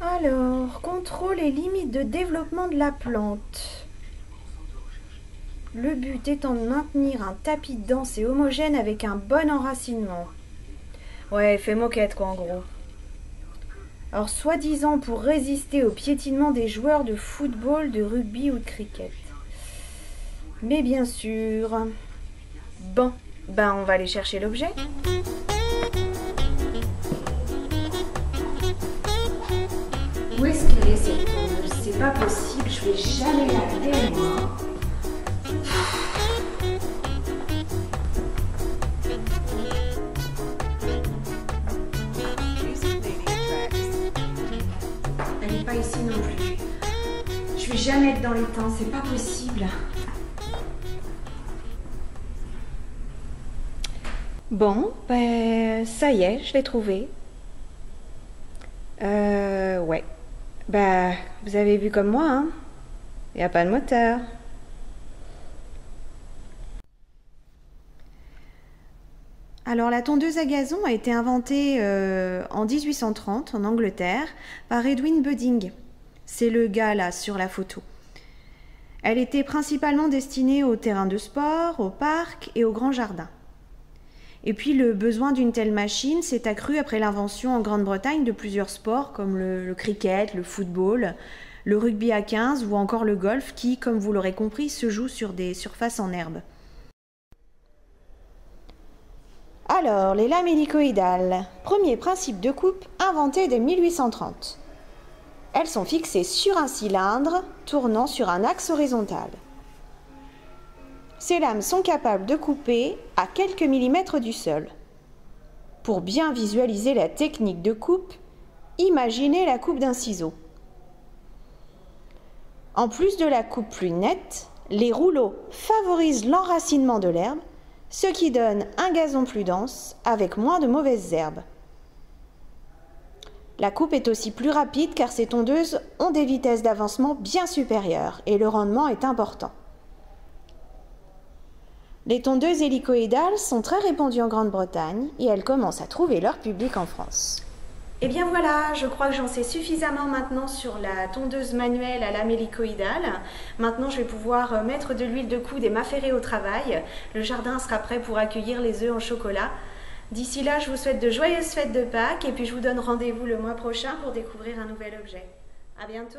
Alors, contrôle et limites de développement de la plante. Le but étant de maintenir un tapis dense et homogène avec un bon enracinement. Ouais, fait moquette quoi en gros. Alors, soi-disant pour résister au piétinement des joueurs de football, de rugby ou de cricket. Mais bien sûr... Bon, ben on va aller chercher l'objet. Où est-ce qu'elle est cette tondeuse? C'est pas possible, je vais jamais la faire moi. Elle n'est pas ici non plus. Je vais jamais être dans les temps, c'est pas possible. Bon, ben ça y est, je l'ai trouvé. Ouais. Bah, vous avez vu comme moi, hein. Il n'y a pas de moteur. Alors la tondeuse à gazon a été inventée en 1830 en Angleterre par Edwin Budding. C'est le gars là sur la photo. Elle était principalement destinée aux terrains de sport, aux parcs et aux grands jardins. Et puis le besoin d'une telle machine s'est accru après l'invention en Grande-Bretagne de plusieurs sports comme le cricket, le football, le rugby à 15 ou encore le golf qui, comme vous l'aurez compris, se joue sur des surfaces en herbe. Alors, les lames hélicoïdales. Premier principe de coupe inventé dès 1830. Elles sont fixées sur un cylindre tournant sur un axe horizontal. Ces lames sont capables de couper à quelques millimètres du sol. Pour bien visualiser la technique de coupe, imaginez la coupe d'un ciseau. En plus de la coupe plus nette, les rouleaux favorisent l'enracinement de l'herbe, ce qui donne un gazon plus dense avec moins de mauvaises herbes. La coupe est aussi plus rapide car ces tondeuses ont des vitesses d'avancement bien supérieures et le rendement est important. Les tondeuses hélicoïdales sont très répandues en Grande-Bretagne et elles commencent à trouver leur public en France. Et bien voilà, je crois que j'en sais suffisamment maintenant sur la tondeuse manuelle à lame hélicoïdale. Maintenant, je vais pouvoir mettre de l'huile de coude et m'affairer au travail. Le jardin sera prêt pour accueillir les œufs en chocolat. D'ici là, je vous souhaite de joyeuses fêtes de Pâques et puis je vous donne rendez-vous le mois prochain pour découvrir un nouvel objet. À bientôt!